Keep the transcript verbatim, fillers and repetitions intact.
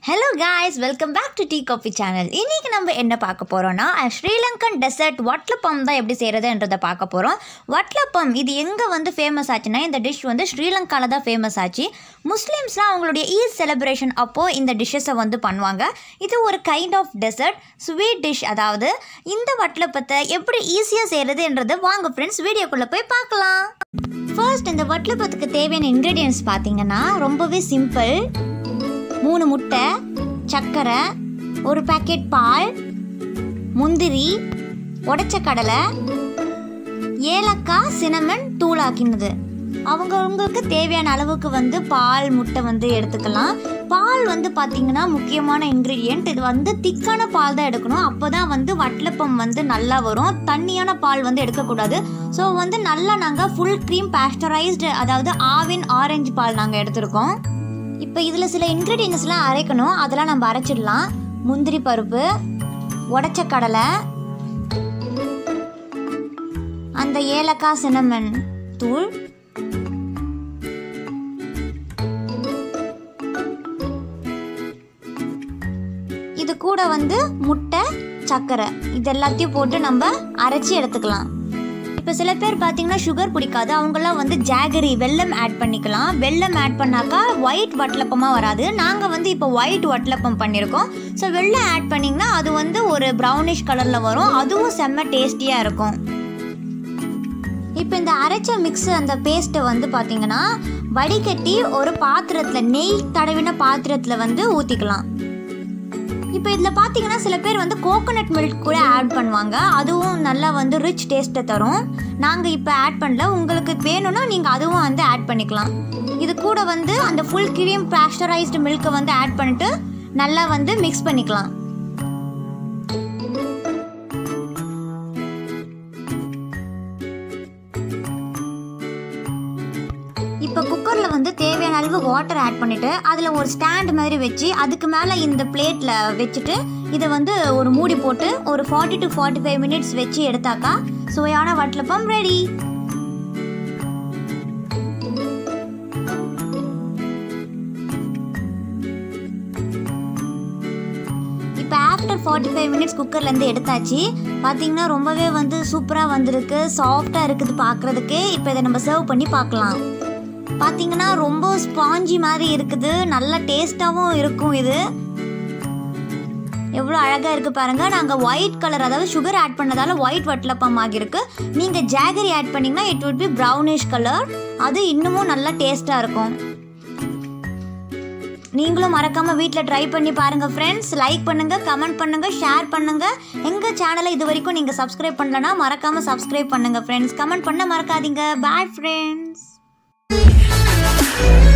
Hello guys, welcome back to Tea Coffee channel. இன்னைக்கு நம்ம என்ன பார்க்க போறோம்னா ஸ்ரீலங்கன் டெசர்ட் வட்டலப்பம் தான் எப்படி செய்யறதுன்றத பார்க்க போறோம். வட்டலப்பம் இது எங்க வந்து ஃபேமஸ் ஆச்சுன்னா இந்த டிஷ் வந்து ஸ்ரீலங்கால தான் ஃபேமஸ் ஆச்சு. முஸ்லிம்ஸ்லாம் அவங்களுடைய ஈத் செலிப்ரேஷன் அப்போ இந்த டிஷ்ஷஸை வந்து பண்ணுவாங்க. இது ஒரு kind of dessert sweet dish. அதாவது இந்த வட்டலப்பத்தை எப்படி ஈஸியா செய்யறதுன்றதை வாங்க ஃப்ரெண்ட்ஸ் வீடியோக்குள்ள போய் பார்க்கலாம். ஃபர்ஸ்ட் இந்த வட்டலப்பத்துக்கு தேவையான இன்கிரீடியன்ட்ஸ் பார்த்தீங்கன்னா ரொம்பவே சிம்பிள். மூணு முட்டை, சர்க்கரை, ஒரு பாக்கெட் பால், முந்திரி, உடைச்ச கடலை, ஏலக்காய், சினமன் தூளாக்கினது. அவங்க உங்களுக்கு தேவையான அளவுக்கு வந்து பால் முட்டை வந்து எடுத்துக்கலாம். பால் வந்து பார்த்திங்கன்னா முக்கியமான இன்க்ரீடியன்ட். இது வந்து திக்கான பால் தான் எடுக்கணும். அப்போ தான் வந்து வட்டலப்பம் வந்து நல்லா வரும். தண்ணியான பால் வந்து எடுக்கக்கூடாது. ஸோ வந்து நல்லா நாங்கள் ஃபுல் க்ரீம் பாஸ்டரைஸ்டு, அதாவது ஆவின் ஆரஞ்சு பால் நாங்கள் எடுத்துருக்கோம். இப்போ இதில் சில இன்க்ரீடியன்ட்ஸ்லாம் அரைக்கணும், அதெல்லாம் நம்ம அரைச்சிடலாம். முந்திரி பருப்பு, உடைச்ச கடலை, அந்த ஏலக்காய் சினமன் தூள், இது கூட வந்து முட்டை, சர்க்கரை, இது எல்லாத்தையும் போட்டு நம்ம அரைச்சி எடுத்துக்கலாம். இப்போ சில பேர் பார்த்தீங்கன்னா சுகர் பிடிக்காது, அவங்களாம் வந்து ஜாகரி வெல்லம் ஆட் பண்ணிக்கலாம். வெல்லம் ஆட் பண்ணாக்கா ஒயிட் வட்டலப்பமாக வராது. நாங்கள் வந்து இப்போ ஒயிட் வட்டலப்பம் பண்ணியிருக்கோம். ஸோ வெல்லம் ஆட் பண்ணிங்கன்னா அது வந்து ஒரு ப்ரௌனிஷ் கலரில் வரும். அதுவும் செம்ம டேஸ்டியாக இருக்கும். இப்போ இந்த அரைச்ச மிக்ஸ் அந்த பேஸ்ட்டை வந்து பார்த்தீங்கன்னா வடிகட்டி ஒரு பாத்திரத்தில், நெய் தடவின பாத்திரத்தில் வந்து ஊற்றிக்கலாம். இப்போ இதில் பார்த்தீங்கன்னா சில பேர் வந்து கோகோனட் மில்க் கூட ஆட் பண்ணுவாங்க. அதுவும் நல்லா வந்து ரிச் டேஸ்ட்டை தரும். நாங்கள் இப்போ ஆட் பண்ணல. உங்களுக்கு வேணும்னா நீங்கள் அதுவும் வந்து ஆட் பண்ணிக்கலாம். இது கூட வந்து அந்த ஃபுல் க்ரீம் பாஸ்டரைஸ்டு மில்க்கை வந்து ஆட் பண்ணிட்டு நல்லா வந்து மிக்ஸ் பண்ணிக்கலாம். இப்போ குக்கரில் வந்து தேவையான அளவு வாட்டர் ஆட் பண்ணிவிட்டு அதில் ஒரு ஸ்டாண்ட் மாதிரி வச்சு அதுக்கு மேலே இந்த பிளேட்டில் வச்சுட்டு இதை வந்து ஒரு மூடி போட்டு ஒரு forty to forty five minutes வச்சு எடுத்தாக்கா சுவையான வட்டலப்பம் ரெடி. இப்போ ஆஃப்டர் ஃபார்ட்டி ஃபைவ் மினிட்ஸ் குக்கர்லேருந்து எடுத்தாச்சு. பார்த்தீங்கன்னா ரொம்பவே வந்து சூப்பராக வந்திருக்கு, சாஃப்டாக இருக்குது பார்க்குறதுக்கு. இப்போ இதை நம்ம சர்வ் பண்ணி பார்க்கலாம். பார்த்தீங்கன்னா ரொம்ப ஸ்பாஞ்சி மாதிரி இருக்குது, நல்ல டேஸ்ட்டாகவும் இருக்கும். இது எவ்வளோ அழகாக இருக்குது பாருங்கள். நாங்கள் ஒயிட் கலர், அதாவது சுகர் ஆட் பண்ணதால் ஒயிட் வட்டலப்பம் ஆகியிருக்கு. நீங்கள் ஜாகரி ஆட் பண்ணிங்கன்னா it would be brownish colour. அது இன்னமும் நல்லா டேஸ்ட்டாக இருக்கும். நீங்களும் மறக்காமல் வீட்டில் ட்ரை பண்ணி பாருங்கள் ஃப்ரெண்ட்ஸ். லைக் பண்ணுங்கள், கமெண்ட் பண்ணுங்கள், ஷேர் பண்ணுங்கள். எங்கள் சேனலை இது வரைக்கும் நீங்கள் சப்ஸ்கிரைப் பண்ணலன்னா மறக்காமல் சப்ஸ்கிரைப் பண்ணுங்கள் ஃப்ரெண்ட்ஸ். கமெண்ட் பண்ண மறக்காதீங்க. Bye friends.